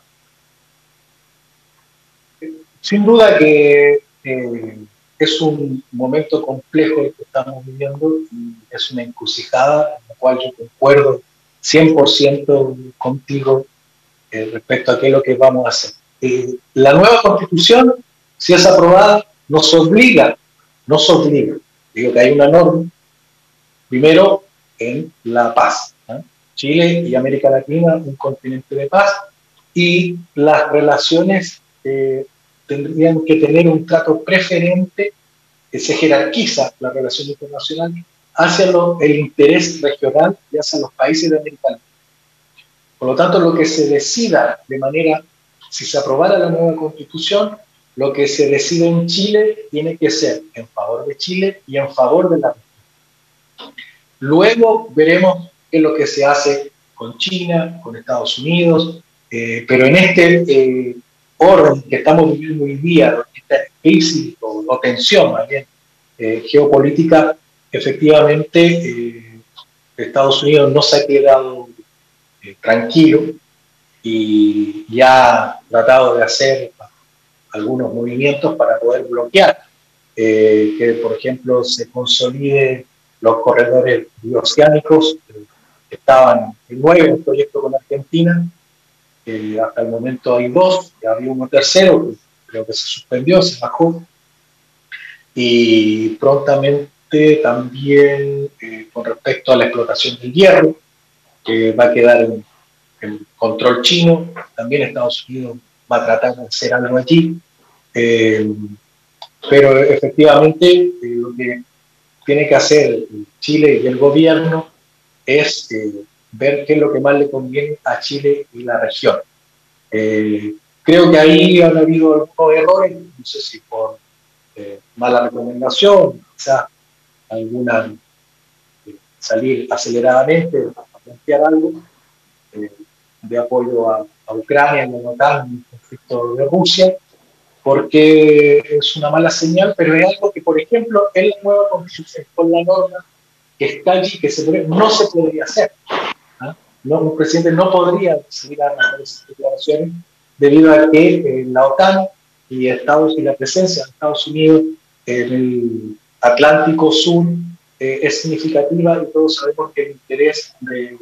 Speaker 3: Sin duda que eh, es un momento complejo el que estamos viviendo, y es una encrucijada en la cual yo concuerdo cien por ciento contigo eh, respecto a qué es lo que vamos a hacer. Eh, la nueva Constitución, si es aprobada, nos obliga, nos obliga, digo que hay una norma, primero en la paz. ¿eh? Chile y América Latina, un continente de paz, y las relaciones eh, tendrían que tener un trato preferente, que se jerarquiza la relación internacional hacia lo, el interés regional y hacia los países de América Latina. Por lo tanto, lo que se decida de manera, si se aprobara la nueva Constitución, lo que se decide en Chile tiene que ser en favor de Chile y en favor de la región. Luego veremos qué es lo que se hace con China, con Estados Unidos, eh, pero en este eh, orden que estamos viviendo hoy día, esta crisis o, o tensión más bien eh, geopolítica, efectivamente eh, Estados Unidos no se ha quedado eh, tranquilo y, y ha tratado de hacer algunos movimientos para poder bloquear eh, que, por ejemplo, se consolide los corredores bioceánicos eh, que estaban en nueve, un proyecto con Argentina. Eh, hasta el momento hay dos, y había uno tercero, que creo que se suspendió, se bajó. Y prontamente también eh, con respecto a la explotación del hierro, que va a quedar en, en control chino, también Estados Unidos va a tratar de hacer algo allí. Eh, pero efectivamente eh, lo que tiene que hacer Chile y el gobierno es eh, ver qué es lo que más le conviene a Chile y la región. Eh, creo que ahí han habido algunos errores, no sé si por eh, mala recomendación, quizás alguna eh, salir aceleradamente a plantear algo eh, de apoyo a, a Ucrania y a la OTAN en el conflicto de Rusia, porque es una mala señal, pero es algo que, por ejemplo, en la nueva Constitución, con la norma que está allí, que se, no se podría hacer. ¿Ah? No, un presidente no podría seguir a hacer esas declaraciones debido a que eh, la OTAN y, Estados, y la presencia de Estados Unidos en el Atlántico Sur eh, es significativa, y todos sabemos que el interés de,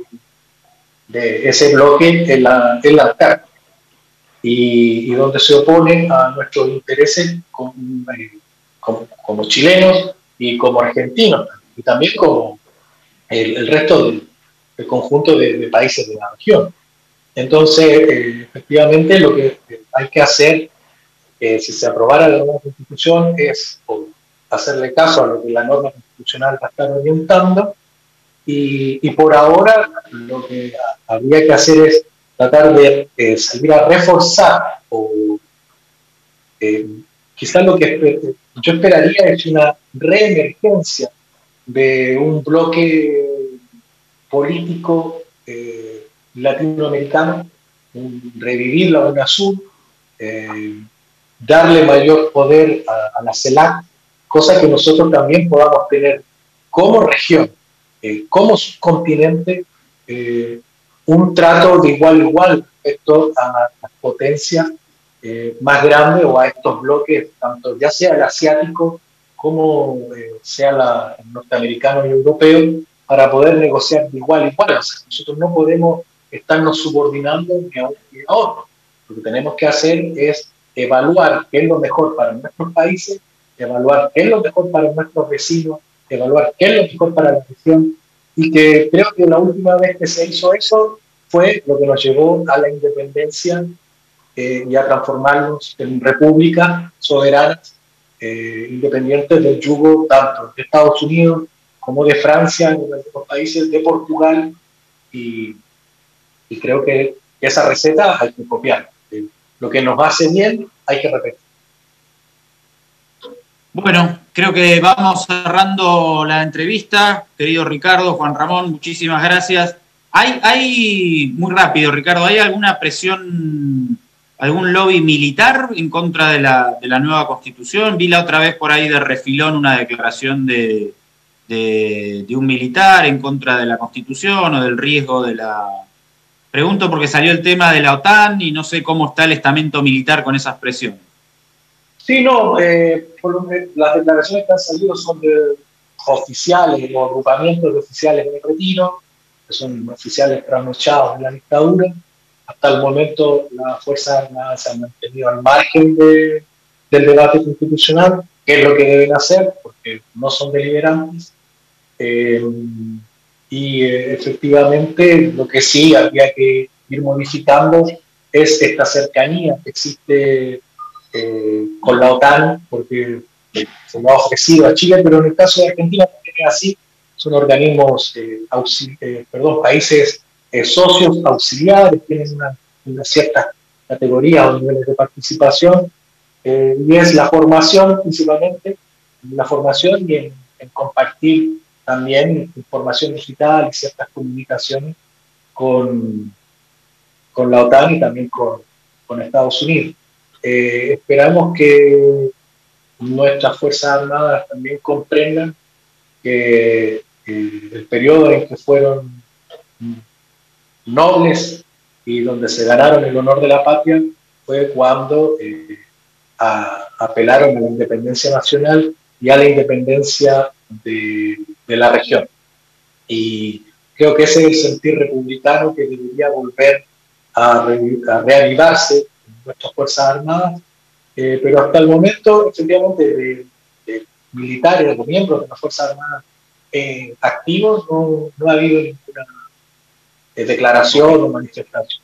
Speaker 3: de ese bloque es la, es la Antártida. Y, y donde se opone a nuestros intereses como, eh, como, como chilenos y como argentinos, y también como el, el resto del, del conjunto de, de países de la región. Entonces, eh, efectivamente, lo que hay que hacer, eh, si se aprobara la nueva Constitución, es o, hacerle caso a lo que la norma constitucional va a estar orientando, y, y por ahora lo que habría que hacer es tratar de eh, salir a reforzar, o eh, quizás lo que eh, yo esperaría es una reemergencia de un bloque político eh, latinoamericano, un, revivir la UNASUR, eh, darle mayor poder a, a la CELAC, cosa que nosotros también podamos tener como región, eh, como subcontinente, eh, un trato de igual a igual respecto a las potencias eh, más grandes, o a estos bloques, tanto ya sea el asiático como eh, sea la, el norteamericano y europeo, para poder negociar de igual a igual. O sea, nosotros no podemos estarnos subordinando ni a uno ni a otro. Lo que tenemos que hacer es evaluar qué es lo mejor para nuestros países, evaluar qué es lo mejor para nuestros vecinos, evaluar qué es lo mejor para la región. Y que creo que la última vez que se hizo eso fue lo que nos llevó a la independencia eh, y a transformarnos en repúblicas soberanas, eh, independientes del yugo tanto de Estados Unidos como de Francia, de los países de Portugal, y, y creo que esa receta hay que copiar. Eh, lo que nos hace bien hay que repetir.
Speaker 1: Bueno, creo que vamos cerrando la entrevista. Querido Ricardo, Juan Ramón, muchísimas gracias. Hay, hay muy rápido, Ricardo, ¿hay alguna presión, algún lobby militar en contra de la, de la nueva Constitución? Vi la otra vez por ahí de refilón una declaración de, de, de un militar en contra de la Constitución o del riesgo de la... Pregunto porque salió el tema de la OTAN y no sé cómo está el estamento militar con esas presiones.
Speaker 3: Sí, no, eh, por lo que las declaraciones que han salido son de oficiales o agrupamientos de oficiales de retiro, que son oficiales trasnochados en la dictadura. Hasta el momento las Fuerzas Armadas se han mantenido al margen de, del debate constitucional, que es lo que deben hacer, porque no son deliberantes. Eh, y eh, efectivamente lo que sí habría que ir modificando es esta cercanía que existe eh, con la OTAN, porque eh, se lo ha ofrecido a Chile, pero en el caso de Argentina también es así, son organismos, eh, eh, perdón, países eh, socios auxiliares, tienen una, una cierta categoría o niveles de participación, eh, y es la formación principalmente, la formación y en, en compartir también información digital y ciertas comunicaciones con, con la OTAN y también con, con Estados Unidos. Eh, esperamos que nuestras Fuerzas Armadas también comprendan que eh, el periodo en que fueron nobles y donde se ganaron el honor de la patria fue cuando eh, a, apelaron a la independencia nacional y a la independencia de, de la región. Y creo que ese es el sentir republicano que debería volver a, re, a reavivarse en nuestras Fuerzas Armadas, eh, pero hasta el momento, efectivamente, de, de militares, de miembros de las Fuerzas Armadas eh, activos, no, no ha habido ninguna eh, declaración o manifestación.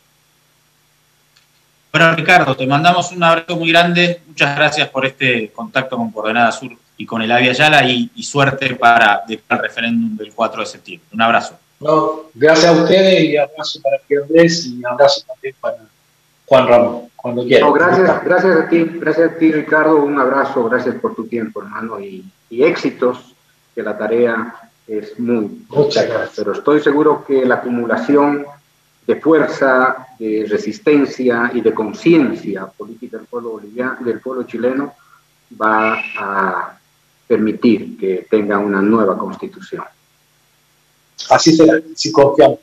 Speaker 1: Bueno, Ricardo, te mandamos un abrazo muy grande. Muchas gracias por este contacto con Coordenada Sur y con el Abya Yala y, y suerte para el referéndum del cuatro de septiembre. Un abrazo.
Speaker 3: No, gracias a ustedes y abrazo para ti, Andrés, y abrazo también para Juan Ramón, cuando quieran.
Speaker 2: No, gracias, gracias a ti, gracias a ti, Ricardo. Un abrazo, gracias por tu tiempo, hermano, y, y éxitos, que la tarea es muy
Speaker 3: Muchas gracias.
Speaker 2: Pero estoy seguro que la acumulación de fuerza, de resistencia y de conciencia política del pueblo boliviano, del pueblo chileno, va a permitir que tenga una nueva constitución.
Speaker 3: Así será, si confiamos.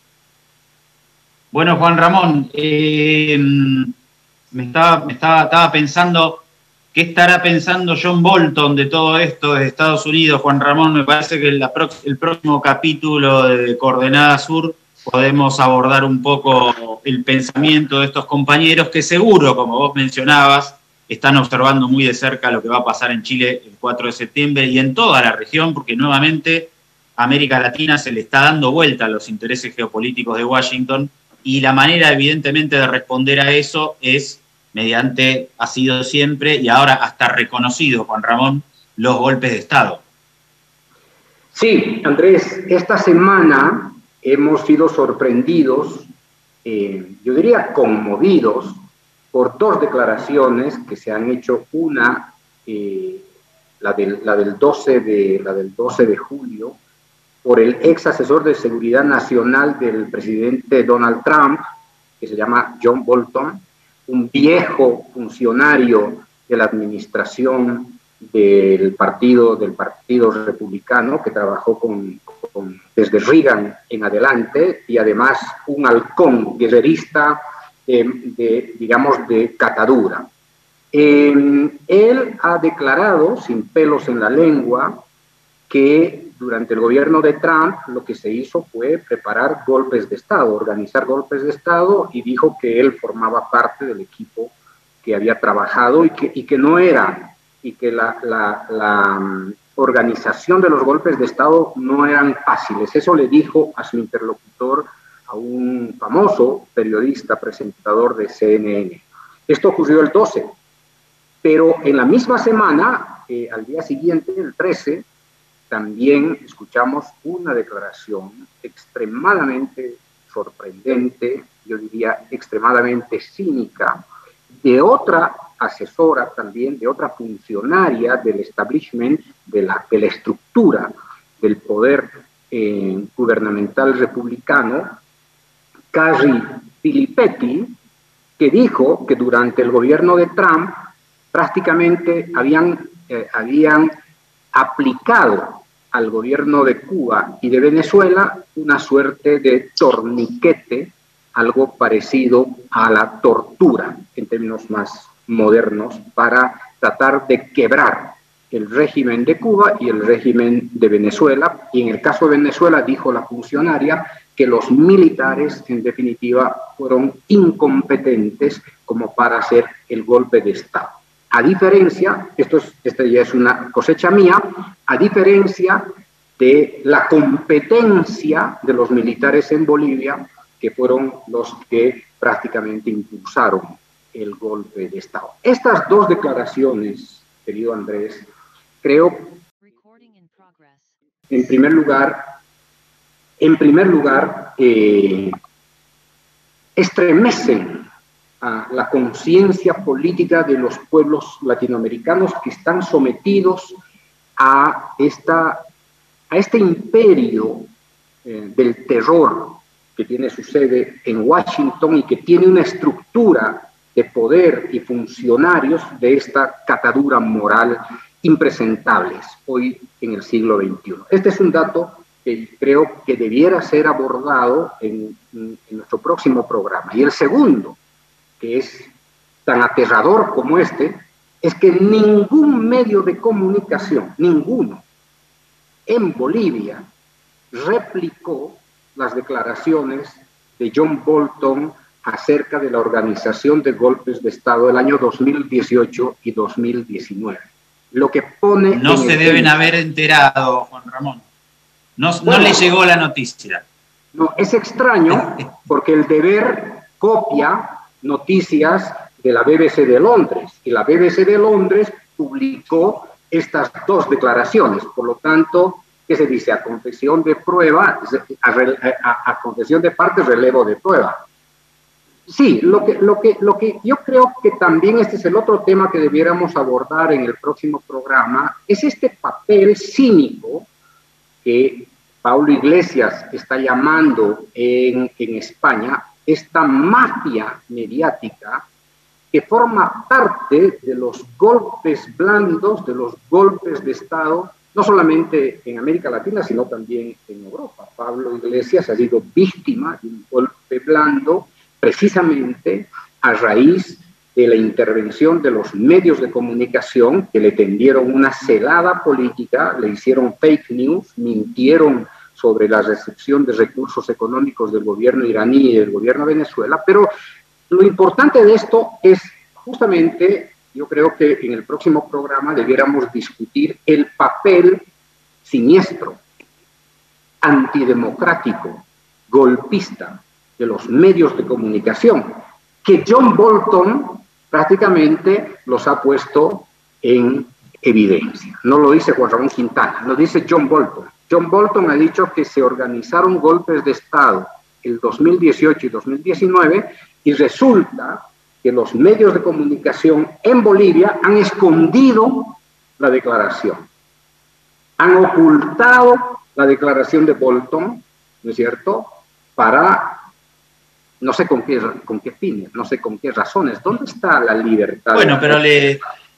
Speaker 1: Bueno, Juan Ramón, eh, me, estaba, me estaba, estaba pensando, ¿qué estará pensando John Bolton de todo esto desde Estados Unidos? Juan Ramón, me parece que la, el próximo capítulo de Coordenada Sur podemos abordar un poco el pensamiento de estos compañeros que seguro, como vos mencionabas, están observando muy de cerca lo que va a pasar en Chile el cuatro de septiembre y en toda la región, porque nuevamente América Latina se le está dando vuelta a los intereses geopolíticos de Washington y la manera evidentemente de responder a eso es mediante, ha sido siempre y ahora hasta reconocido, Juan Ramón, los golpes de Estado.
Speaker 2: Sí, Andrés, esta semana hemos sido sorprendidos, eh, yo diría conmovidos, por dos declaraciones que se han hecho. Una, eh, la, del, la, del doce de, la del doce de julio, por el ex asesor de seguridad nacional del presidente Donald Trump, que se llama John Bolton, un viejo funcionario de la administración del partido, del partido republicano, que trabajó con, con, desde Reagan en adelante, y además un halcón guerrerista de, de, digamos, de catadura. Eh, él ha declarado, sin pelos en la lengua, que durante el gobierno de Trump lo que se hizo fue preparar golpes de Estado, organizar golpes de Estado, y dijo que él formaba parte del equipo que había trabajado y que, y que no era, y que la, la, la um, organización de los golpes de Estado no eran fáciles. Eso le dijo a su interlocutor, a un famoso periodista presentador de C N N. Esto ocurrió el doce, pero en la misma semana, eh, al día siguiente, el trece, también escuchamos una declaración extremadamente sorprendente, yo diría extremadamente cínica, de otra asesora también, de otra funcionaria del establishment, de la, de la estructura del poder eh, gubernamental republicano, Carrie Filipetti, que dijo que durante el gobierno de Trump prácticamente habían, eh, habían aplicado al gobierno de Cuba y de Venezuela una suerte de torniquete, algo parecido a la tortura en términos más modernos, para tratar de quebrar el régimen de Cuba y el régimen de Venezuela. Y en el caso de Venezuela, dijo la funcionaria, que los militares, en definitiva, fueron incompetentes como para hacer el golpe de Estado. A diferencia, esto es, esta ya es una cosecha mía, a diferencia de la competencia de los militares en Bolivia, que fueron los que prácticamente impulsaron el golpe de Estado. Estas dos declaraciones, querido Andrés, creo, en primer lugar, en primer lugar, eh, estremecen a la conciencia política de los pueblos latinoamericanos que están sometidos a, esta, a este imperio eh, del terror que tiene su sede en Washington y que tiene una estructura de poder y funcionarios de esta catadura moral impresentables hoy en el siglo veintiuno. Este es un dato que creo que debiera ser abordado en, en, en nuestro próximo programa. Y el segundo, que es tan aterrador como este, es que ningún medio de comunicación, ninguno, en Bolivia, replicó las declaraciones de John Bolton acerca de la organización de golpes de Estado del año dos mil dieciocho y dos mil diecinueve. Lo que pone...
Speaker 1: No se deben haber enterado, Juan Ramón. No, bueno, no le llegó la noticia.
Speaker 2: No, es extraño porque el Deber copia noticias de la B B C de Londres y la B B C de Londres publicó estas dos declaraciones. Por lo tanto, ¿qué se dice? A confesión de prueba, a, a, a confesión de parte, relevo de prueba. Sí, lo que, lo, que, lo que yo creo que también este es el otro tema que debiéramos abordar en el próximo programa, es este papel cínico que Pablo Iglesias está llamando en, en España, esta mafia mediática que forma parte de los golpes blandos, de los golpes de Estado, no solamente en América Latina, sino también en Europa. Pablo Iglesias ha sido víctima de un golpe blando precisamente a raíz de la intervención de los medios de comunicación que le tendieron una celada política, le hicieron fake news, mintieron sobre la recepción de recursos económicos del gobierno iraní y del gobierno de Venezuela, pero lo importante de esto es justamente, yo creo que en el próximo programa debiéramos discutir el papel siniestro, antidemocrático, golpista de los medios de comunicación, que John Bolton prácticamente los ha puesto en evidencia. No lo dice Juan Ramón Quintana, lo dice John Bolton. John Bolton ha dicho que se organizaron golpes de Estado el dos mil dieciocho y dos mil diecinueve y resulta que los medios de comunicación en Bolivia han escondido la declaración. Han ocultado la declaración de Bolton, ¿no es cierto?, para... No sé con qué, con qué fines, no sé con qué razones. ¿Dónde está la libertad?
Speaker 1: Bueno, pero le...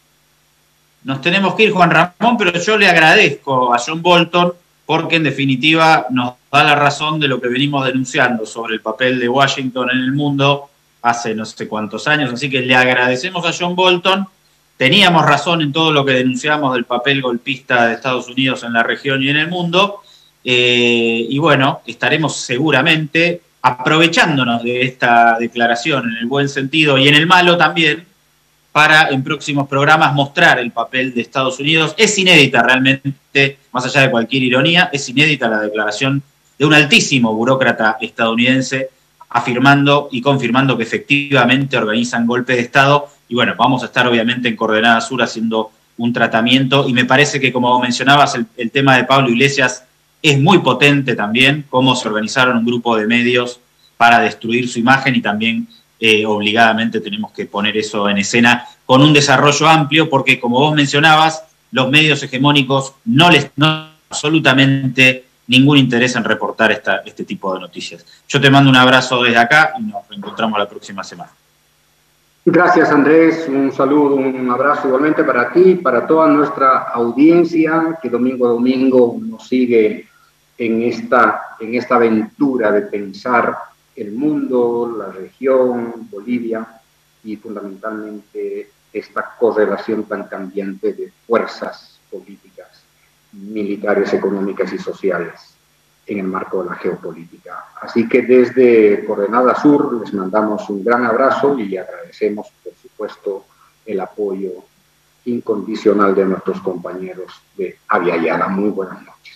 Speaker 1: Nos tenemos que ir, Juan Ramón, pero yo le agradezco a John Bolton porque en definitiva nos da la razón de lo que venimos denunciando sobre el papel de Washington en el mundo hace no sé cuántos años. Así que le agradecemos a John Bolton. Teníamos razón en todo lo que denunciamos del papel golpista de Estados Unidos en la región y en el mundo. Eh, y bueno, estaremos seguramente aprovechándonos de esta declaración en el buen sentido y en el malo también, para en próximos programas mostrar el papel de Estados Unidos. Es inédita realmente, más allá de cualquier ironía, es inédita la declaración de un altísimo burócrata estadounidense afirmando y confirmando que efectivamente organizan golpes de Estado. Y bueno, vamos a estar obviamente en Coordenada Sur haciendo un tratamiento, y me parece que, como mencionabas, el, el tema de Pablo Iglesias es muy potente también, cómo se organizaron un grupo de medios para destruir su imagen, y también eh, obligadamente tenemos que poner eso en escena con un desarrollo amplio, porque como vos mencionabas, los medios hegemónicos no les no absolutamente ningún interés en reportar esta, este tipo de noticias. Yo te mando un abrazo desde acá y nos reencontramos la próxima semana.
Speaker 2: Gracias, Andrés. Un saludo, un abrazo igualmente para ti, para toda nuestra audiencia que domingo a domingo nos sigue en esta, en esta aventura de pensar el mundo, la región, Bolivia, y fundamentalmente esta correlación tan cambiante de fuerzas políticas, militares, económicas y sociales en el marco de la geopolítica. Así que desde Coordenada Sur les mandamos un gran abrazo y agradecemos, por supuesto, el apoyo incondicional de nuestros compañeros de Abya Yala. Muy buenas noches.